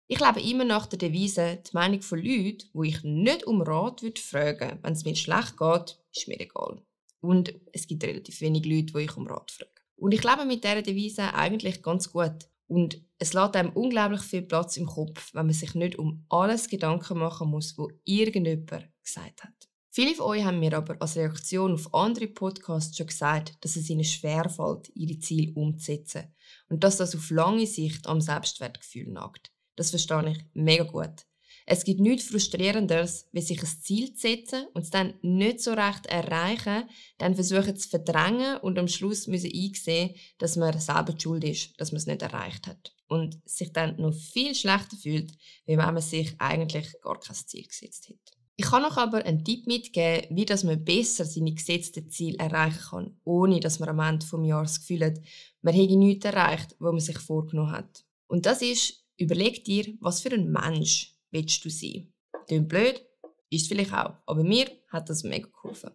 Ich lebe immer nach der Devise, die Meinung von Leuten, die ich nicht um Rat fragen würde, wenn es mir schlecht geht, ist mir egal. Und es gibt relativ wenig Leute, die ich um Rat frage. Und ich lebe mit dieser Devise eigentlich ganz gut. Und es lässt einem unglaublich viel Platz im Kopf, wenn man sich nicht um alles Gedanken machen muss, was irgendjemand gesagt hat. Viele von euch haben mir aber als Reaktion auf andere Podcasts schon gesagt, dass es ihnen schwerfällt, ihre Ziele umzusetzen. Und dass das auf lange Sicht am Selbstwertgefühl nagt. Das verstehe ich mega gut. Es gibt nichts Frustrierenderes, wie sich ein Ziel zu setzen und es dann nicht so recht erreichen, dann versuchen zu verdrängen und am Schluss müssen einsehen, dass man selber die Schuld ist, dass man es nicht erreicht hat. Und sich dann noch viel schlechter fühlt, wie wenn man sich eigentlich gar kein Ziel gesetzt hat. Ich kann euch aber einen Tipp mitgeben, wie dass man besser seine gesetzten Ziele erreichen kann, ohne dass man am Ende des Jahres das Gefühl hat, man hätte nichts erreicht, was man sich vorgenommen hat. Und das ist: Überleg dir, was für ein Mensch willst du sein. Klingt blöd, ist es vielleicht auch, aber mir hat das mega geholfen.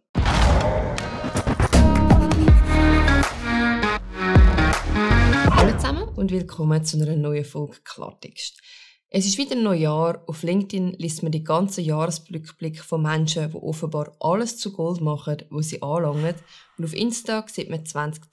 Hallo zusammen und willkommen zu einer neuen Folge Klartext. Es ist wieder ein neues Jahr. Auf LinkedIn liest man die ganzen Jahresrückblicke von Menschen, die offenbar alles zu Gold machen, was sie anlangen. Und auf Insta sieht man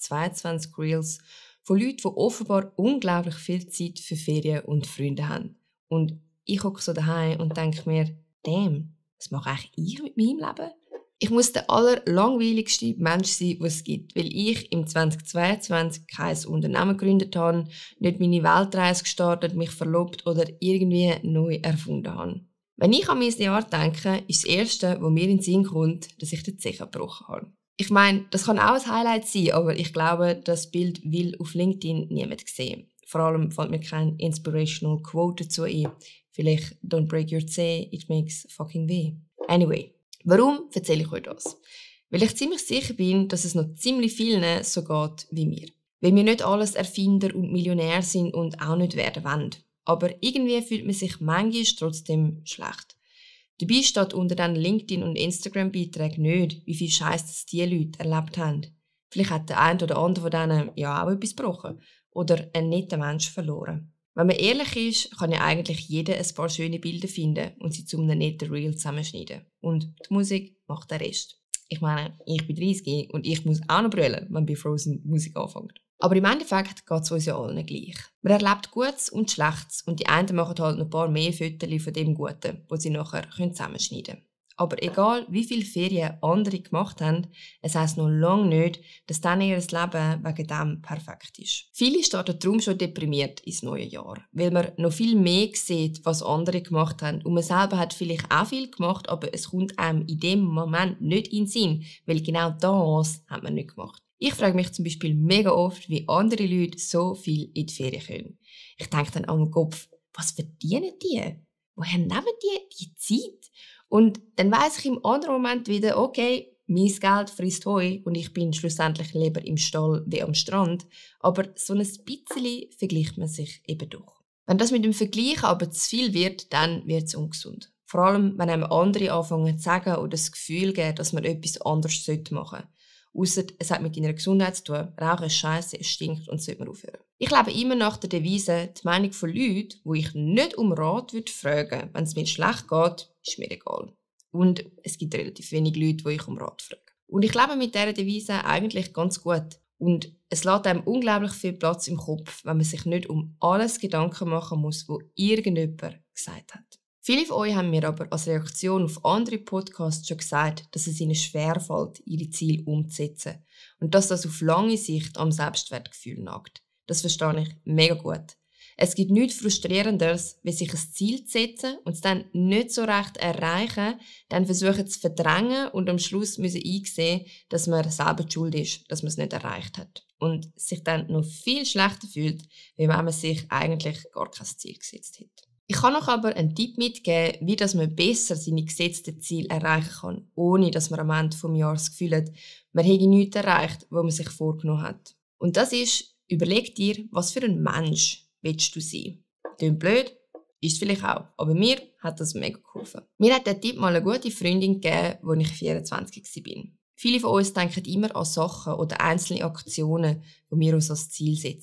2022 Reels von Leuten, die offenbar unglaublich viel Zeit für Ferien und Freunde haben. Und ich hocke so daheim und denke mir, damn, was mache eigentlich ich mit meinem Leben? Ich muss der allerlangweiligste Mensch sein, was es gibt, weil ich im 2022 kein Unternehmen gegründet habe, nicht meine Weltreise gestartet, mich verlobt oder irgendwie neu erfunden habe. Wenn ich an mein Jahr denke, ist das Erste, was mir in den Sinn kommt, dass ich den Zeh gebrochen habe. Ich meine, das kann auch ein Highlight sein, aber ich glaube, das Bild will auf LinkedIn niemand sehen. Vor allem fällt mir kein inspirational Quote dazu ein. Vielleicht «Don't break your Zeh, it makes fucking weh». Anyway, warum erzähle ich euch das? Weil ich ziemlich sicher bin, dass es noch ziemlich vielen so geht wie mir. Weil wir nicht alles Erfinder und Millionär sind und auch nicht werden wollen. Aber irgendwie fühlt man sich manchmal trotzdem schlecht. Dabei steht unter den LinkedIn- und Instagram-Beiträgen nicht, wie viel Scheiß die Leute erlebt haben. Vielleicht hat der eine oder andere von denen ja auch etwas gebrochen oder einen netten Menschen verloren. Wenn man ehrlich ist, kann ja eigentlich jeder ein paar schöne Bilder finden und sie zu einem netten Reel zusammenschneiden. Und die Musik macht den Rest. Ich meine, ich bin 30 und ich muss auch noch brüllen, wenn bei Frozen die Musik anfängt. Aber im Endeffekt geht es uns ja allen gleich. Man erlebt Gutes und Schlechtes und die einen machen halt noch ein paar mehr Fotos von dem Guten, die sie nachher zusammenschneiden können. Aber egal, wie viele Ferien andere gemacht haben, es heisst noch lange nicht, dass dann ihr Leben wegen dem perfekt ist. Viele starten darum schon deprimiert ins neue Jahr, weil man noch viel mehr sieht, was andere gemacht haben. Und man selber hat vielleicht auch viel gemacht, aber es kommt einem in dem Moment nicht in den Sinn, weil genau das hat man nicht gemacht. Ich frage mich zum Beispiel mega oft, wie andere Leute so viel in die Ferien können. Ich denke dann an den Kopf, was verdienen die? Woher nehmen die Zeit? Und dann weiss ich im anderen Moment wieder, okay, mein Geld frisst Heu und ich bin schlussendlich lieber im Stall wie am Strand. Aber so ein bisschen vergleicht man sich eben doch. Wenn das mit dem Vergleichen aber zu viel wird, dann wird es ungesund. Vor allem, wenn einem andere anfangen zu sagen oder das Gefühl geben, dass man etwas anderes machen sollte. Ausser es hat mit deiner Gesundheit zu tun. Rauchen ist scheisse, es stinkt und sollte man aufhören. Ich lebe immer nach der Devise, die Meinung von Leuten, die ich nicht um Rat fragen würde, wenn es mir schlecht geht, ist mir egal. Und es gibt relativ wenig Leute, die ich um Rat frage. Und ich lebe mit dieser Devise eigentlich ganz gut. Und es lässt einem unglaublich viel Platz im Kopf, wenn man sich nicht um alles Gedanken machen muss, was irgendjemand gesagt hat. Viele von euch haben mir aber als Reaktion auf andere Podcasts schon gesagt, dass es ihnen schwerfällt, ihre Ziele umzusetzen. Und dass das auf lange Sicht am Selbstwertgefühl nagt. Das verstehe ich mega gut. Es gibt nichts Frustrierenderes, wie sich ein Ziel zu setzen und es dann nicht so recht erreichen, dann versuchen zu verdrängen und am Schluss müssen einsehen, dass man selber die Schuld ist, dass man es nicht erreicht hat. Und sich dann noch viel schlechter fühlt, wie wenn man sich eigentlich gar kein Ziel gesetzt hat. Ich kann euch aber einen Tipp mitgeben, wie dass man besser seine gesetzten Ziele erreichen kann, ohne dass man am Ende des Jahres das Gefühl hat, man hätte nichts erreicht, was man sich vorgenommen hat. Und das ist: Überleg dir, was für ein Mensch willst du sein. Klingt blöd, ist es vielleicht auch, aber mir hat das mega geholfen. Mir hat der Tipp mal eine gute Freundin gegeben, als ich 24 war. Viele von uns denken immer an Sachen oder einzelne Aktionen, die wir uns als Ziel setzen.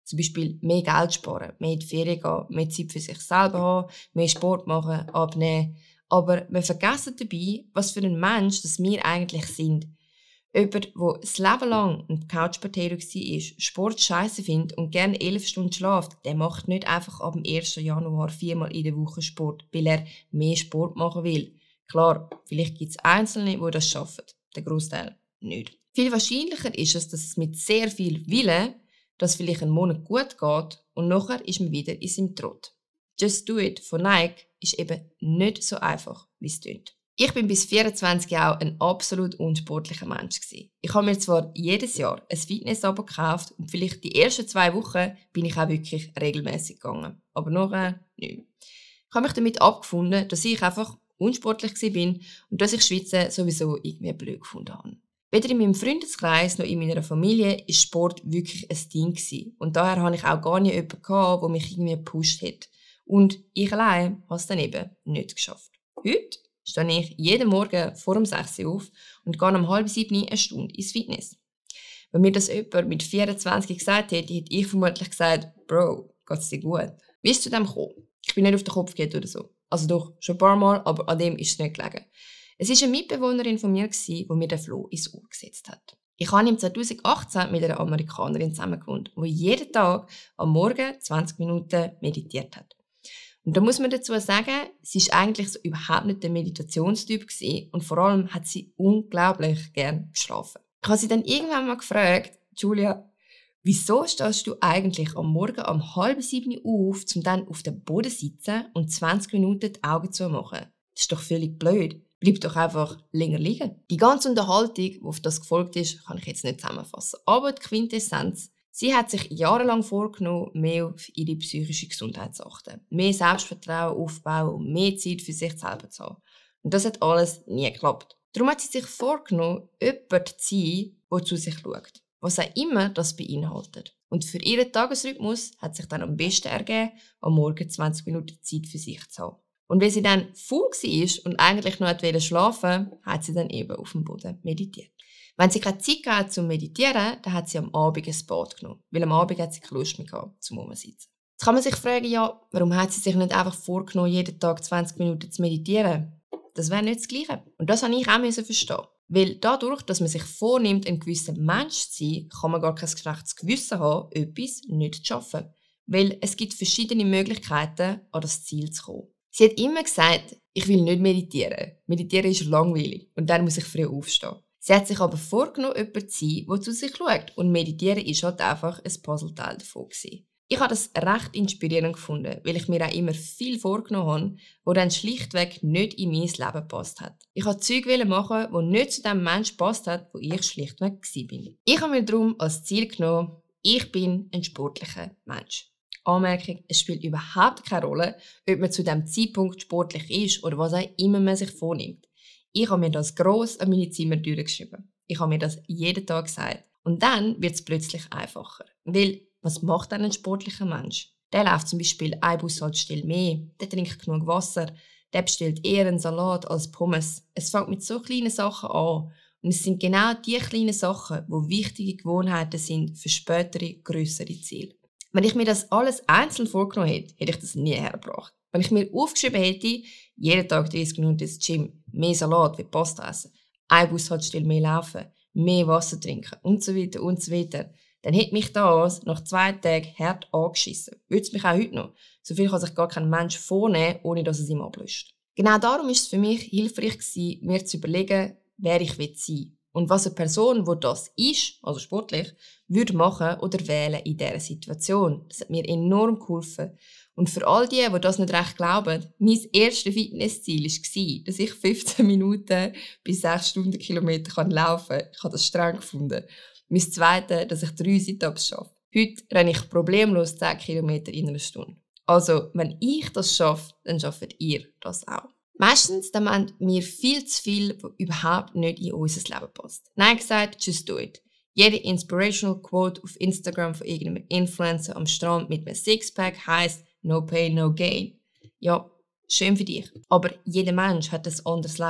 Zum Beispiel mehr Geld sparen, mehr in die Ferien gehen, mehr Zeit für sich selber haben, mehr Sport machen, abnehmen. Aber wir vergessen dabei, was für ein Mensch das wir eigentlich sind. Jemand, der das Leben lang ein Couch-Potato war, Sport scheisse findet und gerne 11 Stunden schläft, der macht nicht einfach ab dem 1. Januar 4-mal in der Woche Sport, weil er mehr Sport machen will. Klar, vielleicht gibt es Einzelne, die das schaffen. Der Großteil nicht. Viel wahrscheinlicher ist es, dass es mit sehr viel Willen, dass vielleicht einen Monat gut geht und nachher ist man wieder in seinem Trott. Just Do It von Nike ist eben nicht so einfach, wie es klingt. Ich bin bis 24 auch ein absolut unsportlicher Mensch gewesen. Ich habe mir zwar jedes Jahr ein Fitness-Abo gekauft und vielleicht die ersten 2 Wochen bin ich auch wirklich regelmäßig gegangen. Aber nachher nicht. Ich habe mich damit abgefunden, dass ich einfach unsportlich bin und dass ich Schweizen sowieso irgendwie blöd gefunden habe. Weder in meinem Freundeskreis noch in meiner Familie war Sport wirklich ein Ding gewesen. Und daher hatte ich auch gar nicht jemanden gehabt, der mich irgendwie gepusht hat. Und ich allein habe es dann eben nicht geschafft. Heute stehe ich jeden Morgen vor um 6 Uhr auf und gehe um 6:30 eine Stunde ins Fitness. Wenn mir das jemand mit 24 gesagt hätte, hätte ich vermutlich gesagt, Bro, geht's dir gut? Wie ist es zu dem gekommen? Ich bin nicht auf den Kopf gegangen oder so. Also doch, schon ein paar Mal, aber an dem ist es nicht gelegen. Es war eine Mitbewohnerin von mir, die mir den Floh ins Ohr gesetzt hat. Ich habe im 2018 mit einer Amerikanerin zusammengewohnt, die jeden Tag am Morgen 20 Minuten meditiert hat. Und da muss man dazu sagen, sie war eigentlich so überhaupt nicht der Meditationstyp gewesen und vor allem hat sie unglaublich gern geschlafen. Ich habe sie dann irgendwann mal gefragt, Julia, wieso stehst du eigentlich am Morgen um 6:30 auf, um dann auf dem Boden zu sitzen und 20 Minuten die Augen zu machen? Das ist doch völlig blöd. Bleib doch einfach länger liegen. Die ganze Unterhaltung, die auf das gefolgt ist, kann ich jetzt nicht zusammenfassen. Aber die Quintessenz: Sie hat sich jahrelang vorgenommen, mehr auf ihre psychische Gesundheit zu achten, mehr Selbstvertrauen aufbauen und mehr Zeit für sich selber zu haben. Und das hat alles nie geklappt. Darum hat sie sich vorgenommen, jemand zu sein, der zu sich schaut, was auch immer das beinhaltet. Und für ihren Tagesrhythmus hat sich dann am besten ergeben, am Morgen 20 Minuten Zeit für sich zu haben. Und weil sie dann faul war und eigentlich nur schlafen wollte, hat sie dann eben auf dem Boden meditiert. Wenn sie keine Zeit hatte zum Meditieren, dann hat sie am Abend ein Bad genommen, weil am Abend hat sie keine Lust mehr gehabt, zum Rumsitzen. Jetzt kann man sich fragen, ja, warum hat sie sich nicht einfach vorgenommen, jeden Tag 20 Minuten zu meditieren? Das wäre nicht das Gleiche. Und das musste ich auch verstehen. Weil dadurch, dass man sich vornimmt, ein gewisser Mensch zu sein, kann man gar kein schlechtes Gewissen haben, etwas nicht zu schaffen. Weil es gibt verschiedene Möglichkeiten, an das Ziel zu kommen. Sie hat immer gesagt, ich will nicht meditieren. Meditieren ist langweilig und dann muss ich früh aufstehen. Sie hat sich aber vorgenommen, jemand zu sein, der zu sich schaut. Und meditieren ist halt einfach ein Puzzleteil davon gewesen. Ich habe das recht inspirierend gefunden, weil ich mir auch immer viel vorgenommen habe, das dann schlichtweg nicht in mein Leben gepasst hat. Ich wollte Zeug machen, die nicht zu dem Menschen gepasst hat, wo ich schlichtweg war. Ich habe mir darum als Ziel genommen, ich bin ein sportlicher Mensch. Anmerkung, es spielt überhaupt keine Rolle, ob man zu diesem Zeitpunkt sportlich ist oder was auch immer man sich vornimmt. Ich habe mir das gross an meine Zimmertüre geschrieben. Ich habe mir das jeden Tag gesagt. Und dann wird es plötzlich einfacher. Weil, was macht ein sportlicher Mensch? Der läuft zum Beispiel eine Bushaltestelle mehr, der trinkt genug Wasser, der bestellt eher einen Salat als Pommes. Es fängt mit so kleinen Sachen an. Und es sind genau die kleinen Sachen, die wichtige Gewohnheiten sind für spätere, grössere Ziele. Wenn ich mir das alles einzeln vorgenommen hätte, hätte ich das nie hergebracht. Wenn ich mir aufgeschrieben hätte, jeden Tag 30 Minuten ins Gym, mehr Salat wie Pasta essen, eine Bushaltestelle mehr laufen, mehr Wasser trinken und so weiter, dann hätte mich das nach 2 Tagen hart angeschissen. Würde es mich auch heute noch. So viel kann sich gar kein Mensch vornehmen, ohne dass es ihm ablöscht. Genau darum ist es für mich hilfreich gewesen, mir zu überlegen, wer ich sein will. Und was eine Person, die das ist, also sportlich, würde machen oder wählen in dieser Situation. Das hat mir enorm geholfen. Und für all die das nicht recht glauben, mein erstes Fitnessziel war, dass ich 15 Minuten bis 6 Stundenkilometer laufen kann. Ich habe das streng gefunden. Mein zweites, dass ich 3 Sit-Ups schaffe. Heute renne ich problemlos 10 Kilometer in einer Stunde. Also, wenn ich das schaffe, dann schafft ihr das auch. Meistens meinen wir viel zu viel, was überhaupt nicht in unser Leben passt. Nein gesagt, just do it. Jede Inspirational Quote auf Instagram von irgendeinem Influencer am Strand mit einem Sixpack heisst no pain, no gain. Ja, schön für dich. Aber jeder Mensch hat ein anderes Leben.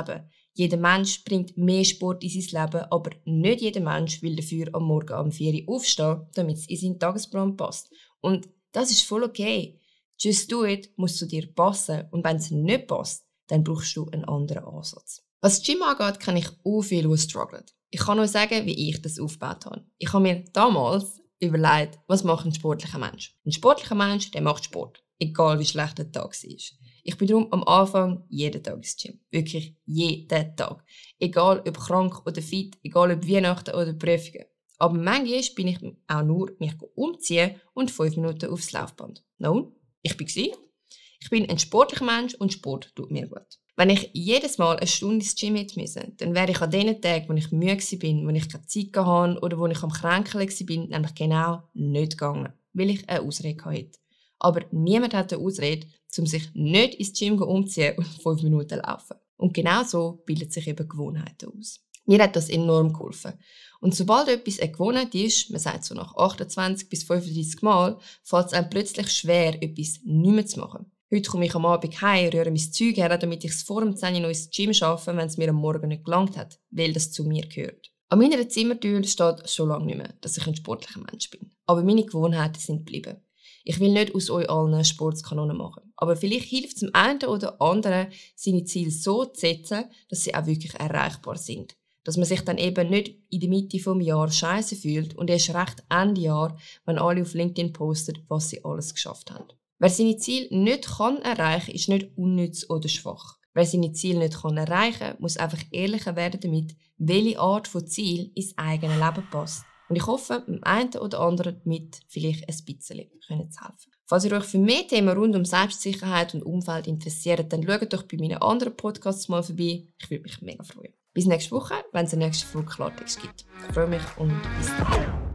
Jeder Mensch bringt mehr Sport in sein Leben, aber nicht jeder Mensch will dafür am Morgen um 4 Uhr aufstehen, damit es in seinen Tagesplan passt. Und das ist voll okay. Just do it muss zu dir passen und wenn es nicht passt, dann brauchst du einen anderen Ansatz. Was das Gym angeht, kenne ich auch viele, die strugglen. Ich kann nur sagen, wie ich das aufgebaut habe. Ich habe mir damals überlegt, was macht ein sportlicher Mensch? Ein sportlicher Mensch, der macht Sport, egal wie schlecht der Tag war. Ich bin darum am Anfang jeden Tag ins Gym. Wirklich jeden Tag. Egal ob krank oder fit, egal ob Weihnachten oder Prüfungen. Aber manchmal bin ich auch nur mich umziehen und 5 Minuten aufs Laufband. Nun, ich war. Ich bin ein sportlicher Mensch und Sport tut mir gut. Wenn ich jedes Mal eine Stunde ins Gym hätte müssen, dann wäre ich an den Tagen, wo ich müde war, wo ich keine Zeit hatte oder wo ich am Kränkeln war, nämlich genau nicht gegangen, weil ich eine Ausrede hatte. Aber niemand hat eine Ausrede, um sich nicht ins Gym umzuziehen und 5 Minuten laufen. Und genau so bilden sich eben Gewohnheiten aus. Mir hat das enorm geholfen. Und sobald etwas eine Gewohnheit ist, man sagt so nach 28 bis 35 Mal, fällt es einem plötzlich schwer, etwas nicht mehr zu machen. Heute komme ich am Abend heim, rühre mein Zeug her, damit ich es vor dem 10 Uhr noch ins Gym schaffe, wenn es mir am Morgen nicht gelangt hat, weil das zu mir gehört. An meiner Zimmertür steht schon lange nicht mehr, dass ich ein sportlicher Mensch bin. Aber meine Gewohnheiten sind geblieben. Ich will nicht aus euch allen Sportskanonen machen. Aber vielleicht hilft es dem einen oder anderen, seine Ziele so zu setzen, dass sie auch wirklich erreichbar sind. Dass man sich dann eben nicht in der Mitte des Jahres scheiße fühlt und erst recht Ende Jahr, wenn alle auf LinkedIn posten, was sie alles geschafft haben. Wer seine Ziele nicht erreichen kann, ist nicht unnütz oder schwach. Wer seine Ziele nicht erreichen kann, muss einfach ehrlicher werden damit, welche Art von Ziel ins eigene Leben passt. Und ich hoffe, dem einen oder anderen damit vielleicht ein bisschen zu helfen. Falls ihr euch für mehr Themen rund um Selbstsicherheit und Umfeld interessiert, dann schaut doch bei meinen anderen Podcasts mal vorbei. Ich würde mich mega freuen. Bis nächste Woche, wenn es eine nächste Folge Klartext gibt. Ich freue mich und bis dann.